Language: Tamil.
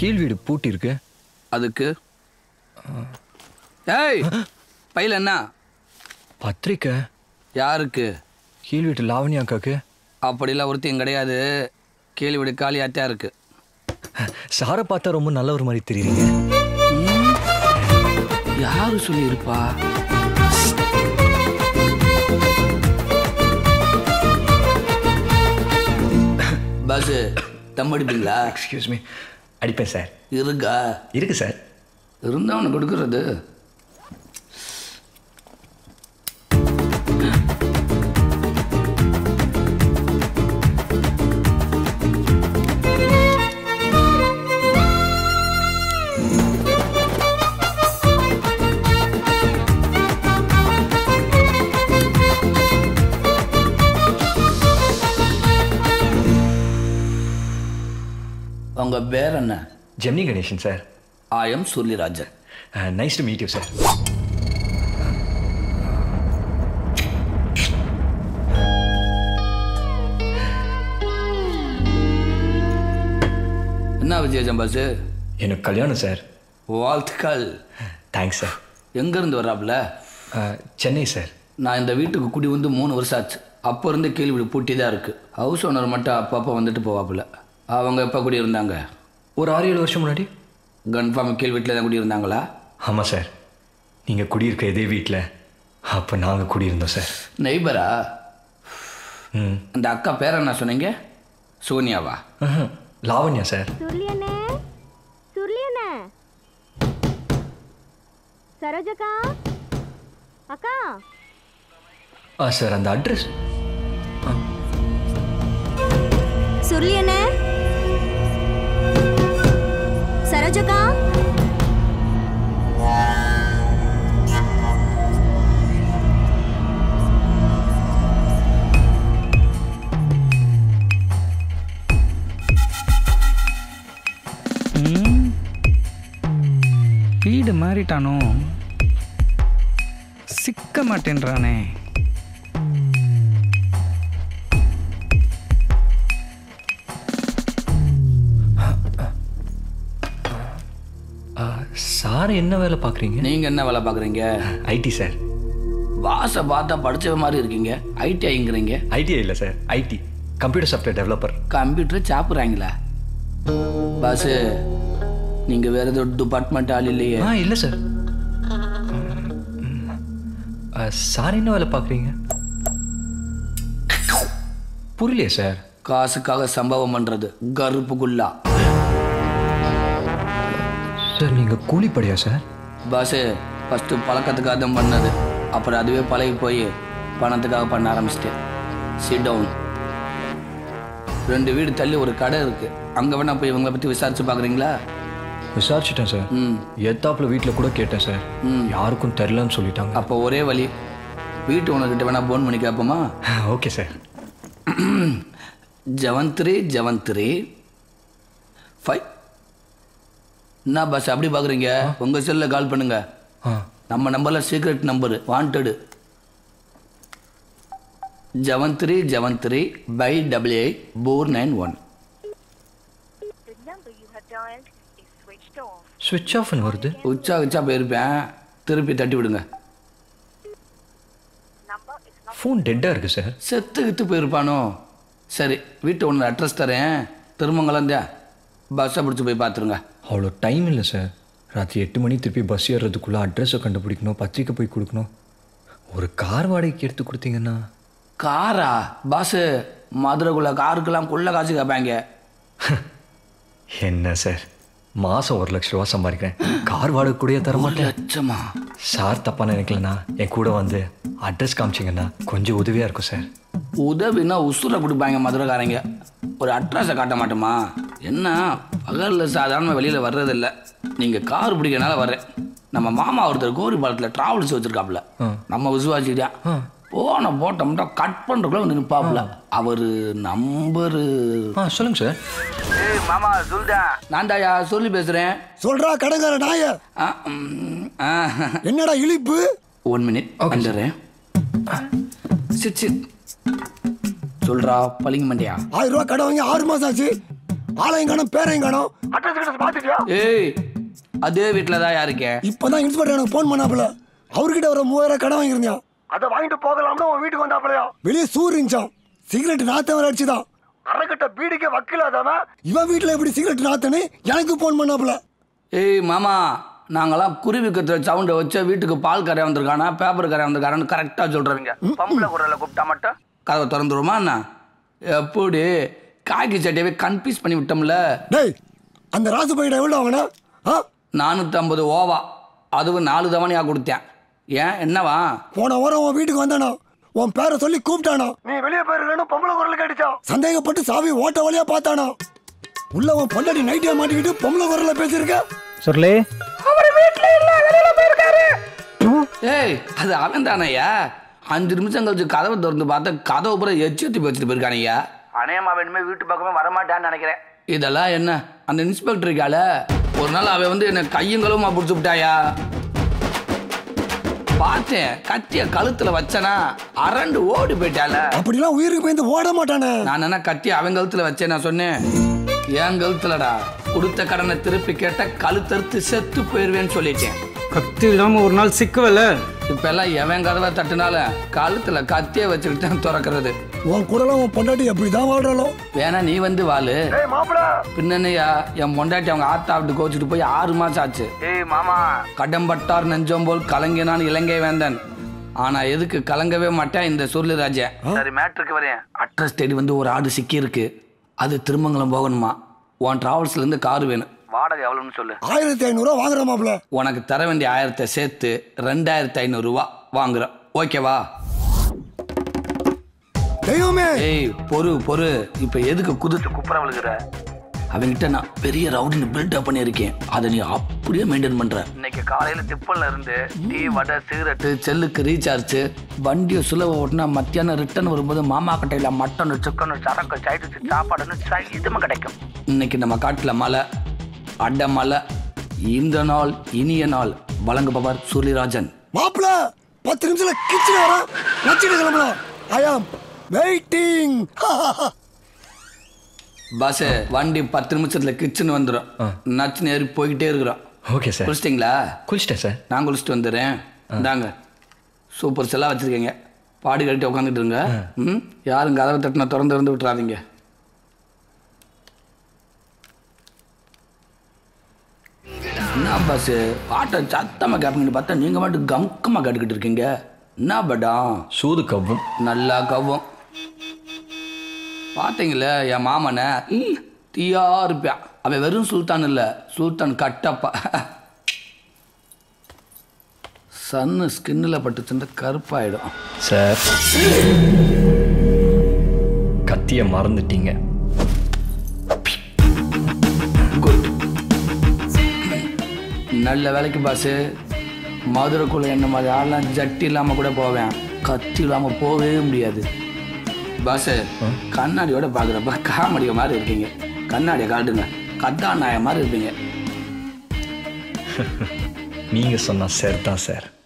கீழ் வீடு பூட்டி இருக்கு. அதுக்கு ஏய் பையில என்ன? பத்திரிக்கை. யாருக்கு? கீழ் வீட்டு லாவண்யா அக்காக்கு. அப்படிலாம் ஒருத்தையும் கிடையாது. கீழ் வீடு காலியாத்தான் இருக்கு. சாரை பார்த்தா ரொம்ப நல்ல ஒரு மாதிரி தெரியுறீங்க. யாரு சொல்லி இருப்பா? பாஸ் தம் அடிப்பீங்களா? Excuse me. அடிப்பேன் சார். இருக்கா? இருக்கு சார். இருந்தா அவனை கொடுக்கறது. உங்க பேர் என்ன? Gemini Ganesan sir. I am Surulirajan. Nice to meet you sir. என்ன விஜயஜம் பாஸ்? எனக்கு கல்யாணம் சார். வாழ்த்துக்கள். Thanks sir. எங்கேருந்து வர்றாப்புல? சென்னை சார். நான் இந்த வீட்டுக்கு குடி வந்து 3 வருஷம் ஆச்சு. அப்போ இருந்து கீழ் வீடு பூட்டி தான் இருக்குது. ஹவுஸ் ஓனர் மட்டும் அப்பப்போ வந்துட்டு போவாப்புல. அவங்க எப்போ குடியிருந்தாங்க? ஒரு 6-7 வருஷம் முன்னாடி. கன்ஃபார்ம் கீழ் வீட்டில் தான் குடியிருந்தாங்களா? ஆமாம் சார். நீங்கள் குடியிருக்க இதே வீட்டில் அப்போ நாங்கள் குடியிருந்தோம் சார். நெய்பரா? அந்த அக்கா பேர் என்ன சொன்னீங்க? சோனியாவா? லாவண்யா சார். சரோஜக்கா அக்கா. சார் அந்த அட்ரஸ். சுர்லியனே. சரோஜக்கா. வீடு மாறிட்டானோ, சிக்க மாட்டேன்றானே. சார் என்ன வேலை பார்க்குறீங்க? நீங்கள் என்ன வேலை பார்க்குறீங்க? ID sir. வாசை பார்த்தா படிச்ச மாதிரி இருக்கீங்க. ஐடிஐங்கிறீங்க. ஐடிஐ இல்லை சார், IT, computer software developer. Computer சாப்பிட்றாங்களா பாஸ்? நீங்கள் வேறு ஏதோ டிபார்ட்மெண்ட் ஆள் இல்லையே? இல்லை சார். சார் என்ன வேலை பார்க்குறீங்க? புரியலையே சார். காசுக்காக சம்பவம் பண்ணுறது கருப்புக்குள்ளா. சார் நீங்கள் கூலிப்படையா சார்? பாஸ் ஃபஸ்ட்டு பழக்கத்துக்காக தான் பண்ணது. அப்புறம் அதுவே பழகி போய் பணத்துக்காக பண்ண ஆரம்பிச்சிட்டேன். Sit down. 2 வீடு தள்ளி ஒரு கடை இருக்குது. அங்கே வேணா போய் இவங்களை பற்றி விசாரிச்சு பார்க்குறீங்களா? விசாரிச்சிட்டேன் சார். எத்தாப்புல வீட்டில் கூட கேட்டேன் சார். யாருக்கும் தெரிலன்னு சொல்லிட்டாங்க. அப்போ ஒரே வழி, வீட்டு ஓனர்கிட்ட வேணா ஃபோன் பண்ணி கேட்போமா? Okay sir. 7373 என்ன பாஸ் அப்படி பார்க்குறீங்க? உங்கள் செல்லில் கால் பண்ணுங்க. நம்ம நம்பரில் சீக்ரெட் நம்பரு, வாண்டடு. 7373/888491. ஸ்விட்ச் ஆஃப்னு வருது. உச்சா போயிருப்பேன். திருப்பி தட்டி விடுங்க. ஃபோன் டெட்டாக இருக்குது சார். செத்து போயிருப்பானோ? சரி, வீட்டு ஒன்று அட்ரஸ் தரேன். திருமங்கலம் தான். பஸ்ஸை பிடிச்சி போய் பார்த்துருங்க. அவ்வளோ டைம் இல்லை சார். ராத்திரி 8 மணி திருப்பி பஸ் ஏறுறதுக்குள்ளே அட்ரஸை கண்டுபிடிக்கணும், பத்திரிக்கை போய் கொடுக்கணும். ஒரு கார் வாடகைக்கு எடுத்து கொடுத்தீங்கன்னா. காரா? பாஸு மதுரைக்குள்ளே காருக்கெல்லாம் கொள்ள காசு கேட்பாங்க. என்ன சார், மாதம் 1 லட்ச ரூபா சம்பாதிக்கிறேன், கார் வாடகை கூடயே தரமாட்டேன். லட்சமா? சார் தப்பாக நினைக்கலண்ணா, என் கூட வந்து அட்ரஸ் காமிச்சிங்கன்னா கொஞ்சம் உதவியாக இருக்கும் சார். உதவினா உசுரை கொடுப்பாங்க மதுரைக்காரங்க. ஒரு அட்ரஸை காட்ட மாட்டோமா? என்ன பகலில் சாதாரண வெளியில் வர்றதில்ல. நீங்கள் கார் பிடிக்கிறனால வர்றேன். நம்ம மாமா ஒருத்தர் கோரிபாலத்தில் ட்ராவல்ஸ் வச்சுருக்காப்புல. நம்ம விசுவாசிக்கிட்டா போட்டோம்னா கட் பண்ணுறக்குள்ள வந்து நிற்பாப்புல. அவர் நம்பரு. சொல்லுங்க சார். மாமா சொல்லுடா. நான் தாயா சொல்லி பேசுகிறேன். சொல்றா கடைக்கார நாய. என்னடா இழிப்பு? 1 மினிட் வந்துடுறேன். சிட் சொல்றா பளிங்க மண்டியா. 1000 ரூபா கடை வாங்கி 6 மாசம் ஆச்சு. ஆளையும் காணும் பேரையும் காணும். அட்ரஸ் பாத்துட்டியா? ஏய் அதே வீட்டில் தான் இருக்கேன். இப்பதான் இன்ஸ்பெக்டர் எனக்கு போன் பண்ணாப்புல. அவர்கிட்ட ஒரு 3000 கடன் வாங்கியிருந்தான். அதை வாங்கிட்டு போகலாம்னு உன் வீட்டுக்கு வந்தாப்புலையா? வெளியே சூர் இருந்துச்சான். சிகரெட் நாத்தம் வர அடிச்சுதான். அரைக்கட்ட பீடிக்க வக்கிலாதாம இவன் வீட்டுல எப்படி சிகரெட் நாத்தன்னு எனக்கு போன் பண்ணாப்புல. ஏய் மாமா, நாங்களாம் குருவி கத்துற சவுண்டை வச்சு வீட்டுக்கு பால் கரையா வந்திருக்கானா பேப்பர் கரையா வந்திருக்கானு கரெக்டாக சொல்கிறவங்க. பொம்பளை குரலை கூப்பிட்டா மட்டும் கதவை திறந்துருமா என்ன? எப்படி காய்கறி சட்டையவே கன்ஃபியூஸ் பண்ணி விட்டோம்ல. டேய் அந்த ராசு பையிட எவ்வளோ வாங்கினா? 450 ஓவா, அதுவும் 4 தவணையாக கொடுத்தேன். ஏன் என்னவா? போன வாரம் உன் வீட்டுக்கு வந்தானா, உன் பேரை சொல்லி கூப்பிட்டானா, நீ வெளியே போயிருக்கணும் பொம்பளை குரல் கேட்டுச்சா. சந்தேகப்பட்டு சாவி ஓட்ட வழியா பார்த்தானா. உள்ள உன் பொண்டாடி நைட்டியா மாட்டிக்கிட்டு பொம்பளை குரல்ல பேசியிருக்க. சொல்லு. ஏய் அது அவன் தானையா? 5 நிமிஷம் கழிச்சு கதவை திறந்து பார்த்தா கதவை பூரா எச்சத்தி வச்சுட்டு போயிருக்கானையா. அநேகமா வேணுமே வீட்டு பக்கமே வரமாட்டான்னு நினைக்கிறேன். இதெல்லாம் என்ன அந்த இன்ஸ்பெக்டருக்கால ஒரு நாள் அவன் வந்து என்ன கையும் களவுமா பிடிச்சி விட்டாயா. பார்த்தேன் கத்திய கழுத்துல வச்சனா அரண்டு ஓடி போயிட்டால. அப்படிலாம் உயிருக்கு பயந்து ஓட மாட்டானே. நான் என்ன கத்தி அவன் கழுத்துல வச்சேன். நான் சொன்னேன் என் கழுத்துலடா. கொடுத்த கடனை திருப்பி கேட்ட கழுத்தறுத்து செத்து போயிருவேன்னு சொல்லிட்டேன். கத்தி இல்லாம ஒரு நாள் சிக்குவல. இப்ப எல்லாம் எவன் கதவை தட்டுனால கழுத்துல கத்திய வச்சுக்கிட்டு தான் திறக்கிறது. உன் குரல உன் பொண்டாட்டி அப்படிதான் வாழ்றாளோ. வேணா நீ வந்து வாழு. பின்னயா என் பொண்டாட்டி அவங்க ஆத்தா விட்டு கோச்சிட்டு போய் 6 மாசம் ஆச்சு. ஏய் மாமா, கடம்பட்டார் நெஞ்சம் போல் கலங்கினான் இலங்கை வேந்தன். ஆனா எதுக்கு கலங்கவே மாட்டேன் இந்த சுருளிராஜ. சரி மேட்ருக்கு வரேன். அட்ரஸ் தேடி வந்து ஒரு ஆடு சிக்கி இருக்கு. அது திருமங்கலம் போகணுமா. உன் டிராவல்ஸ்ல இருந்து கார் வேணும். வாடகை எவ்வளவுன்னு சொல்லு. 1500 வாங்குற மாப்ள. உனக்கு தர வேண்டிய 1000 சேர்த்து 2500 ரூபா வாங்குறோம். ஓகேவா? தெய்வமே. ஏய் பொறு இப்ப எதுக்கு குதித்து குப்புற விழுகிற? அவங்கிட்ட நான் பெரிய ரவுடின்னு பில்டப் பண்ணியிருக்கேன். அதை நீ அப்படியே மெயின்டைன் பண்ற. இன்னைக்கு காலையில திப்பல்ல இருந்து டீ வடை சிகரெட்டு செல்லுக்கு ரீசார்ஜ் வண்டியை சுலப ஓட்டினா மத்தியானம் ரிட்டர்ன் வரும்போது மாமா கட்டையில மட்டன் சிக்கன் சரக்கு சைடு சாப்பாடுன்னு இதுமா கிடைக்கும். இன்னைக்கு நம்ம காட்டுல மலை அட மலை. இந்த நாள் இனிய நாள். வழங்குபவர் சுருளிராஜன். மாப்ள 10 நிமிஷத்துல கிச்சன் வர நச்சிட்டு கிளம்பலாம். ஐ ஆம் வெயிட்டிங். பஸ் வண்டி 10 நிமிஷத்துல கிச்சன் வந்துடும். நச்சு ஏறி போய்கிட்டே இருக்கிறோம். Okay sir. குளிச்சிட்டிங்களா? குளிச்சிட்டேன் சார். நான் குளிச்சுட்டு வந்துடுறேன். இந்தாங்க சூப்பர் செல்லாம் வச்சுருக்கீங்க. பாடி கட்டிட்டு உட்காந்துட்டு இருங்க. யாரும் கதவை தட்டினா திறந்து விட்டுறாதீங்க. என்ன பஸ் பாட்டை சத்தமாக கேட்பீங்கன்னு பார்த்தா நீங்கள் மட்டும் கம்கமாக கேட்டுக்கிட்டு இருக்கீங்க. என்ன படம்? சூது கவ்வும். நல்லா கவ்வும். பார்த்தீங்களே என் மாமனை தீயா இருப்பான். அவன் வெறும் சுல்தான் இல்லை, சுல்தான் கட்டப்பா. சன்னு ஸ்கின்னில் பட்டுச்சுன்னா கருப்பாயிடும். சார் கத்தியை மறந்துட்டீங்க. குட். நல்ல வேலைக்கு பாஸு. மதுரைக்குள்ளே என்ன மாதிரி ஆள்லாம் ஜட்டி இல்லாமல் கூட போவேன். கத்தி இல்லாமல் போகவே முடியாது. பாஸு கண்ணாடியோட பார்க்குறப்ப காமெடியோ மாதிரி இருக்கீங்க. கண்ணாடியை காட்டுங்க. கத்தா நாய மாதிரி இருப்பீங்க. நீங்கள் சொன்னால் சார் தான் சார்.